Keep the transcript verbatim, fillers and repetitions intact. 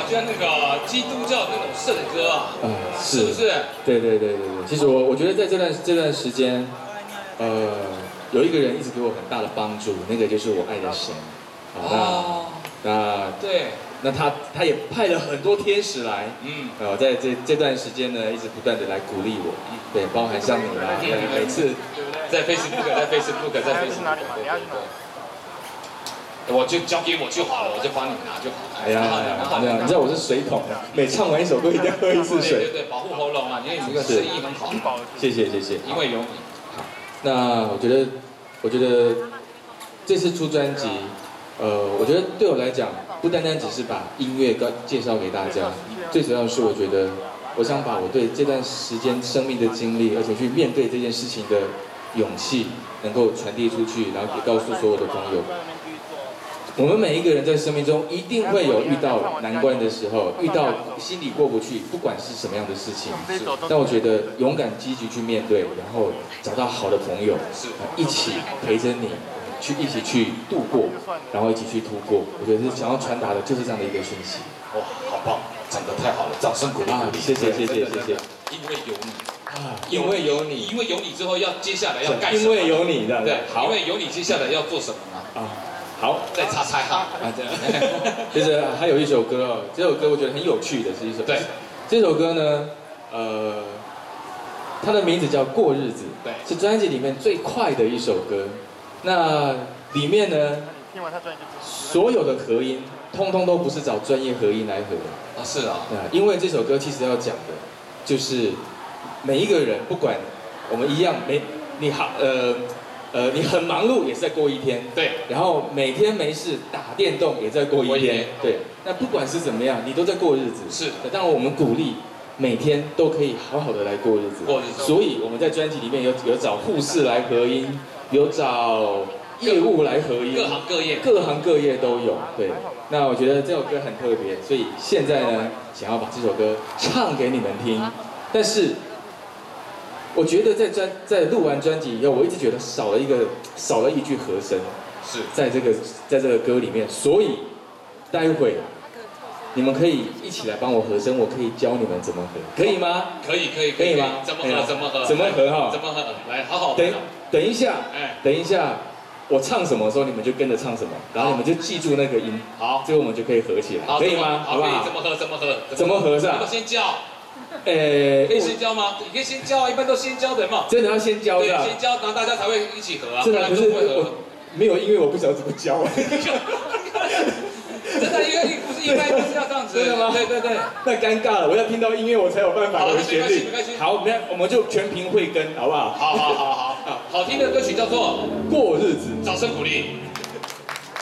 像那个基督教那种圣歌啊， 嗯， 是不是？ 对对对对对。其实我我觉得在这段这段时间，呃，有一个人一直给我很大的帮助，那个就是我爱的神。好， 哦， 那那对， 那他他也派了很多天使来， 嗯， 呃，在这这段时间呢，一直不断的来鼓励我，对，包含像你啦，每次在 Facebook， 在 Facebook， 在 Facebook 哪里嘛？你要去哪？我就交给我就好了，我就帮你拿就好了。 哎呀，你知道我是水桶，每唱完一首歌一定要喝一次水。 对对对，保护喉咙嘛，因为你这个声音很好。 谢谢谢谢， 因为有你。 好，那我觉得，我觉得这次出专辑，呃，我觉得对我来讲，不单单只是把音乐告介绍给大家，最主要是我觉得，我想把我对这段时间生命的经历，而且去面对这件事情的勇气，能够传递出去，然后也告诉所有的朋友。我们每一个人在生命中一定会有遇到难关的时候，遇到心里过不去，不管是什么样的事情。但我觉得勇敢积极去面对，然后找到好的朋友，一起陪着你，去一起去度过，然后一起去突破。我觉得是想要传达的就是这样的一个讯息。 哇，好棒，讲得太好了，掌声鼓励鼓励。 谢谢谢谢谢谢。 因为有你啊，因为有你， 因为有你之后要接下来要干什么？ 因为有你的， 对，因为有你接下来要做什么呢？ 啊。好， 再擦擦哈啊，对， 就是还有一首歌哦，这首歌我觉得很有趣的是一首， 对， 这首歌呢，呃，它的名字叫《过日子》， 对， 是专辑里面最快的一首歌。那里面呢，所有的合音，通通都不是找专业合音来合的啊，是啊， 啊，因为这首歌其实要讲的，就是每一个人，不管我们一样，没你好，呃。呃，你很忙碌也是在过一天， 对， 然后每天没事打电动也在过一天，对。那不管是怎么样，你都在过日子。 是。 当然我们鼓励每天都可以好好的来过日子。 过日子。 所以我们在专辑里面有有找护士来合音，有找业务来合音， 各行各业， 各行各业都有。对。那我觉得这首歌很特别，所以现在呢，想要把这首歌唱给你们听，但是。我觉得在专在录完专辑以后，我一直觉得少了一个少了一句和声， 是在这个在这个歌里面，所以待会你们可以一起来帮我和声，我可以教你们怎么和，可以吗？ 可以可以可以吗？ 怎么和怎么和怎么和哈？ 怎么和？来，好好等等一下， 哎， 等一下，我唱什么时候你们就跟着唱什么，然后你们就记住那个音， 好， 最后我们就可以合起来，可以吗？好不好？ 怎么和怎么和？ 怎么和是吧？ 我先教。 诶， 可以先教吗？你可以先教啊，一般都先教的嘛。 真的要先教的。 对，先教，然后大家才会一起合啊。 真的不是我没有音乐，我不晓得怎么教。 真的，因为不是应该就是要这样子。 真的吗？ 对对对。 那尴尬了，我要听到音乐，我才有办法有旋律。 没关系， 好，那我们就全凭慧根，好不好？ 好好好好好。好听的歌曲叫做 《过日子》， 掌声鼓励。